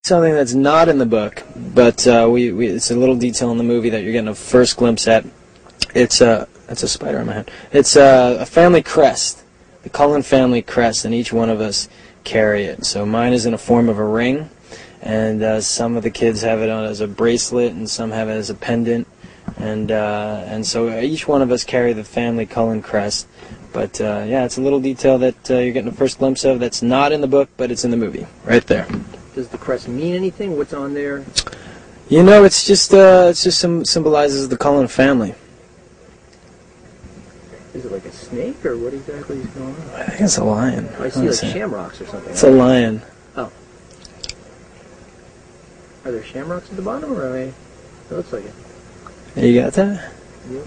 something that's not in the book, but it's a little detail in the movie that you're getting a first glimpse at. It's that's a spider on my hand. It's a family crest, the Cullen family crest, and each one of us carry it. So mine is in a form of a ring, and some of the kids have it on as a bracelet, and some have it as a pendant, and so each one of us carry the family Cullen crest. But yeah, it's a little detail that you're getting a first glimpse of that's not in the book, but it's in the movie, right there. Does the crest mean anything? What's on there? You know, it's just symbolizes the Cullen family. Is it like a snake, or what exactly is going on? I think it's a lion. I see like shamrocks or something. It's a lion. Oh. Are there shamrocks at the bottom, or it looks like it? You got that? Yep.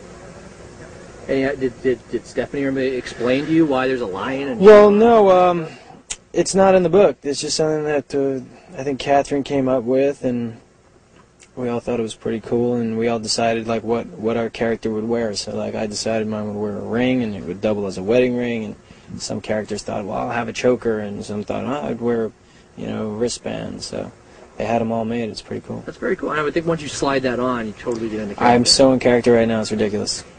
And did Stephanie or anybody explain to you why there's a lion? And well, no, it's not in the book. It's just something that I think Catherine came up with, and we all thought it was pretty cool, and we all decided like what our character would wear. So like I decided mine would wear a ring, and it would double as a wedding ring, and some characters thought, well, I'll have a choker, and some thought, oh, I'd wear, wristbands. So they had them all made. It's pretty cool. That's very cool. And I would think once you slide that on, you totally get into character. I'm so in character right now, it's ridiculous.